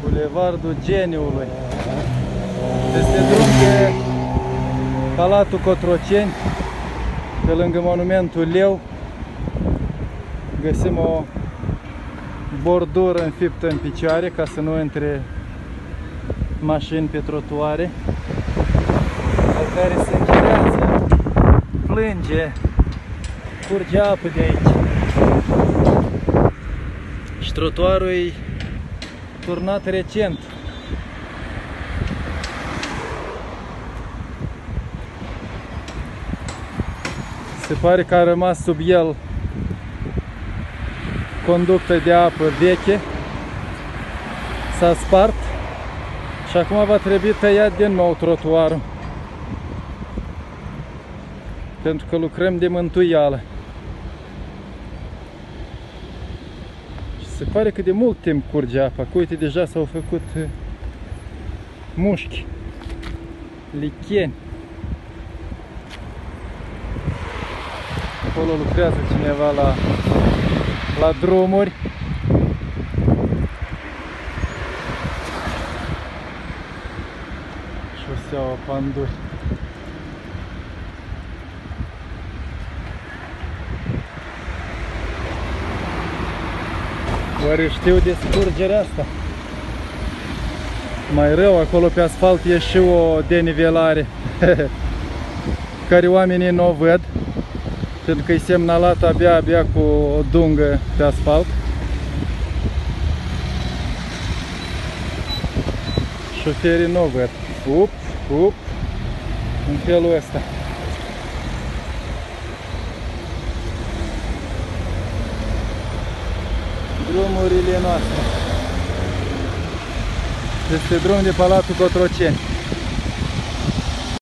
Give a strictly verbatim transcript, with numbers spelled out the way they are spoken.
Bulevardul Geniului. Este drum de Palatul Cotroceni, pe lângă monumentul Leu. Găsim o bordură înfiptă în picioare ca să nu intre mașini pe trotuare, la care se îngerează, plânge, curge apă de aici. Și trotuarul e turnat recent. Se pare că a rămas sub el conductă de apă veche, s-a spart și acum va trebui tăiat din nou trotuarul, pentru că lucrăm de mântuială. Și se pare că de mult timp curge apa, că uite, deja s-au făcut mușchi, licheni. Acolo lucrează cineva la, la drumuri. Șoseaua Panduri. Oare știu de scurgerea asta? Mai rău, acolo pe asfalt e și o denivelare care oamenii nu o văd, pentru că e semnalat abia, abia cu o dungă pe asfalt. Șoferii nu o văd. Up, up, în felul ăsta. Drumurile noastre. Este drum de Palatul Cotroceni.